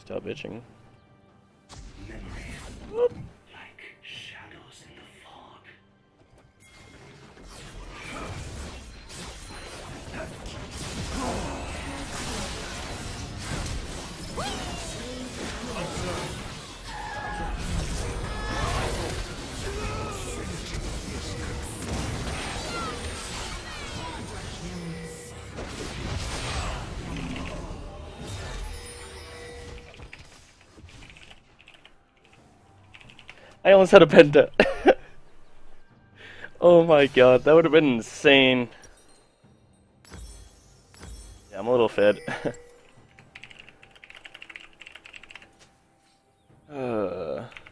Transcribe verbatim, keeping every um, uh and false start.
Stop bitching. Memories, like shadows in the fog. I almost had a Penta. Oh my god, that would have been insane. Yeah, I'm a little fed. uh...